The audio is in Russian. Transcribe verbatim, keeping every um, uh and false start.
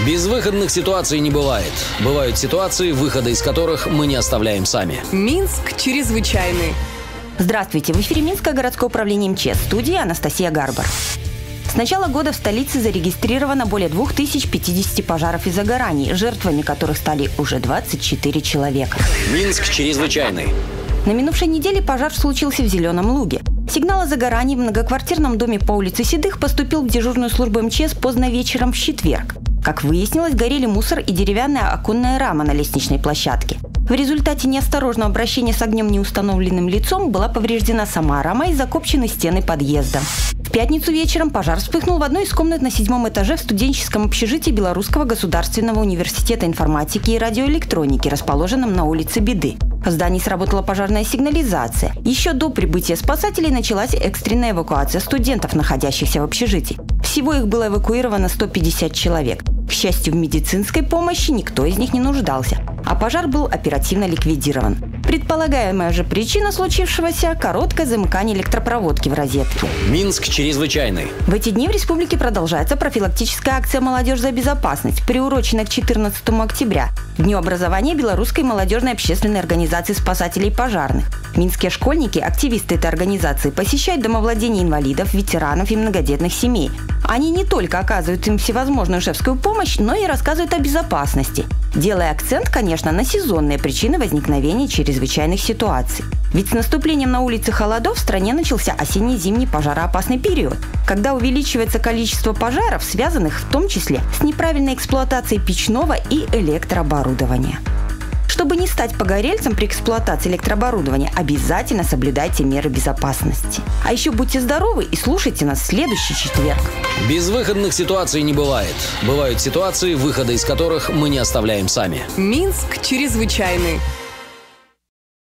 Безвыходных ситуаций не бывает. Бывают ситуации, выхода из которых мы не оставляем сами. Минск чрезвычайный. Здравствуйте, в эфире Минское городское управление МЧС. В студии Анастасия Гарбар. С начала года в столице зарегистрировано более двух тысяч пятидесяти пожаров и загораний, жертвами которых стали уже двадцать четыре человека. Минск чрезвычайный. На минувшей неделе пожар случился в Зеленом Луге. Сигнал о загорании в многоквартирном доме по улице Седых поступил в дежурную службу МЧС поздно вечером в четверг. Как выяснилось, горели мусор и деревянная оконная рама на лестничной площадке. В результате неосторожного обращения с огнем неустановленным лицом была повреждена сама рама и закопчены стены подъезда. В пятницу вечером пожар вспыхнул в одной из комнат на седьмом этаже в студенческом общежитии Белорусского государственного университета информатики и радиоэлектроники, расположенном на улице Беды. В здании сработала пожарная сигнализация. Еще до прибытия спасателей началась экстренная эвакуация студентов, находящихся в общежитии. Всего их было эвакуировано сто пятьдесят человек. К счастью, в медицинской помощи никто из них не нуждался, а пожар был оперативно ликвидирован. Предполагаемая же причина случившегося – короткое замыкание электропроводки в розетке. Минск чрезвычайный. В эти дни в республике продолжается профилактическая акция «Молодежь за безопасность», приуроченная к четырнадцатому октября, Дню образования Белорусской молодежной общественной организации спасателей пожарных. Минские школьники, активисты этой организации, посещают домовладения инвалидов, ветеранов и многодетных семей. Они не только оказывают им всевозможную шефскую помощь, но и рассказывают о безопасности, делая акцент, конечно, на сезонные причины возникновения чрезвычайных ситуаций. Ведь с наступлением на улице холодов в стране начался осенне-зимний пожароопасный период, когда увеличивается количество пожаров, связанных в том числе с неправильной эксплуатацией печного и электрооборудования. Чтобы не стать погорельцем при эксплуатации электрооборудования, обязательно соблюдайте меры безопасности. А еще будьте здоровы и слушайте нас в следующий четверг. Безвыходных ситуаций не бывает. Бывают ситуации, выхода из которых мы не оставляем сами. Минск чрезвычайный.